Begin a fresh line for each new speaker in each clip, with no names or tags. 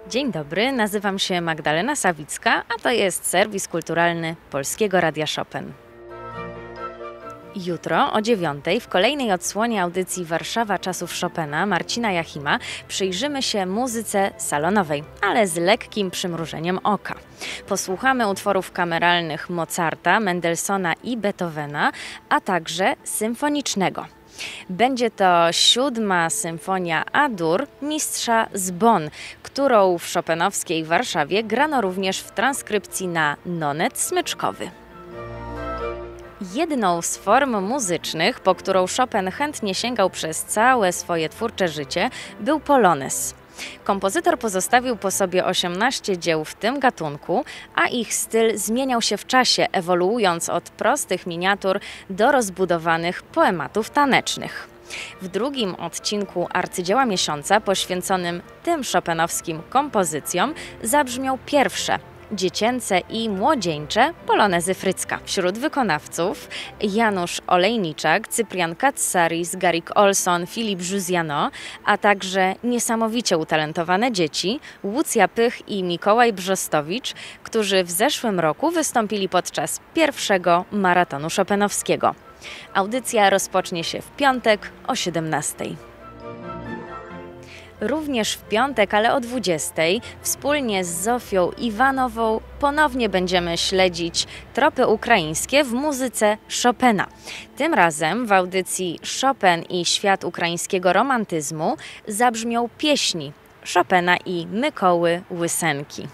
Dzień dobry, nazywam się Magdalena Sawicka, a to jest serwis kulturalny Polskiego Radia Chopin. Jutro o 9:00 w kolejnej odsłonie audycji Warszawa czasów Chopina Marcina Jachima przyjrzymy się muzyce salonowej, ale z lekkim przymrużeniem oka. Posłuchamy utworów kameralnych Mozarta, Mendelssohna i Beethovena, a także symfonicznego. Będzie to 7. symfonia A-dur mistrza z Bonn, którą w chopinowskiej Warszawie grano również w transkrypcji na nonet smyczkowy. Jedną z form muzycznych, po którą Chopin chętnie sięgał przez całe swoje twórcze życie, był polonez. Kompozytor pozostawił po sobie 18 dzieł w tym gatunku, a ich styl zmieniał się w czasie, ewoluując od prostych miniatur do rozbudowanych poematów tanecznych. W drugim odcinku Arcydzieła Miesiąca, poświęconym tym chopinowskim kompozycjom, zabrzmią pierwsze dziecięce i młodzieńcze polonezy Frycka. Wśród wykonawców Janusz Olejniczak, Cyprian Katsaris, Garrick Olson, Filip Józiano, a także niesamowicie utalentowane dzieci Łucja Pych i Mikołaj Brzostowicz, którzy w zeszłym roku wystąpili podczas pierwszego maratonu chopinowskiego. Audycja rozpocznie się w piątek o 17:00. Również w piątek, ale o 20:00, wspólnie z Zofią Iwanową ponownie będziemy śledzić tropy ukraińskie w muzyce Chopina. Tym razem w audycji Chopin i świat ukraińskiego romantyzmu zabrzmią pieśni Chopina i Mykoły Łysenki.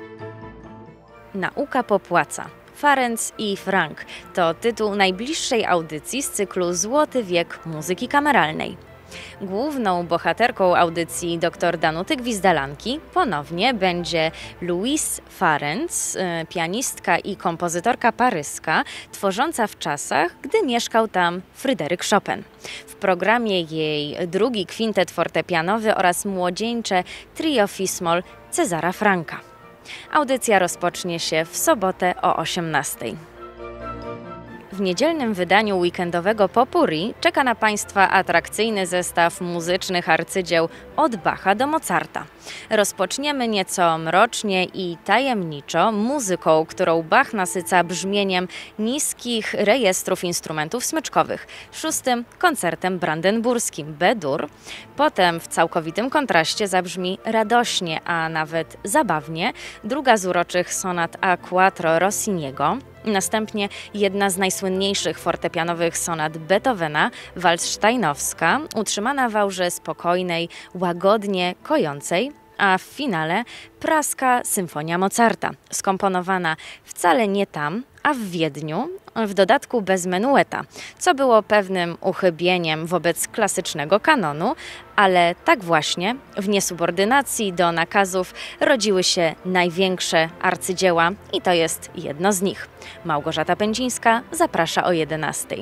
Nauka popłaca. Ferenc i Frank to tytuł najbliższej audycji z cyklu Złoty wiek muzyki kameralnej. Główną bohaterką audycji dr Danuty Gwizdalanki ponownie będzie Louise Ferenc, pianistka i kompozytorka paryska, tworząca w czasach, gdy mieszkał tam Fryderyk Chopin. W programie jej drugi kwintet fortepianowy oraz młodzieńcze trio fis-moll Cezara Franka. Audycja rozpocznie się w sobotę o 18:00. W niedzielnym wydaniu weekendowego Popurri czeka na Państwa atrakcyjny zestaw muzycznych arcydzieł od Bacha do Mozarta. Rozpoczniemy nieco mrocznie i tajemniczo muzyką, którą Bach nasyca brzmieniem niskich rejestrów instrumentów smyczkowych, 6. koncertem brandenburskim B-dur. Potem w całkowitym kontraście zabrzmi radośnie, a nawet zabawnie druga z uroczych sonat A quattro Rossiniego. Następnie jedna z najsłynniejszych fortepianowych sonat Beethovena, Waldsteinowska, utrzymana w aurze spokojnej, łagodnie kojącej, a w finale praska symfonia Mozarta, skomponowana wcale nie tam, a w Wiedniu, w dodatku bez menueta, co było pewnym uchybieniem wobec klasycznego kanonu, ale tak właśnie w niesubordynacji do nakazów rodziły się największe arcydzieła i to jest jedno z nich. Małgorzata Pędzińska zaprasza o 11:00.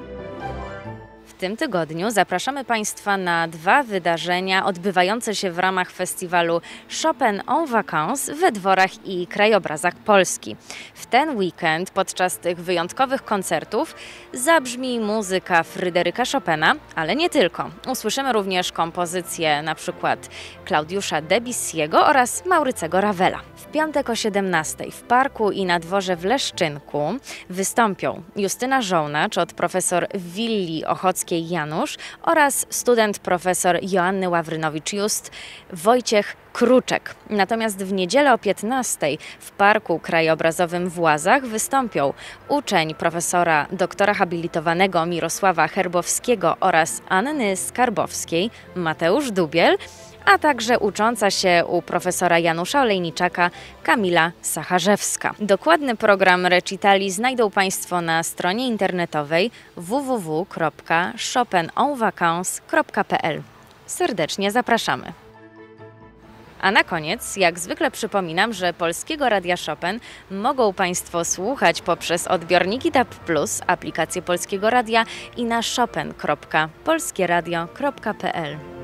W tym tygodniu zapraszamy Państwa na 2 wydarzenia odbywające się w ramach festiwalu Chopin en Vacances we Dworach i Krajobrazach Polski. W ten weekend podczas tych wyjątkowych koncertów zabrzmi muzyka Fryderyka Chopina, ale nie tylko. Usłyszymy również kompozycje np. Klaudiusza Debussy'ego oraz Maurycego Ravela. W piątek o 17:00 w parku i na dworze w Leszczynku wystąpią Justyna Żołnacz od profesor Willi Ochockiej-Janusz oraz student profesor Joanny Ławrynowicz-Just Wojciech Kruczek. Natomiast w niedzielę o 15:00 w Parku Krajobrazowym w Łazach wystąpią uczeń profesora doktora habilitowanego Mirosława Herbowskiego oraz Anny Skarbowskiej, Mateusz Dubiel, a także ucząca się u profesora Janusza Olejniczaka Kamila Sacharzewska. Dokładny program recitali znajdą Państwo na stronie internetowej www.chopinenvacances.pl. Serdecznie zapraszamy. A na koniec, jak zwykle przypominam, że Polskiego Radia Chopin mogą Państwo słuchać poprzez odbiorniki DAB+, aplikację Polskiego Radia i na chopin.polskieradio.pl.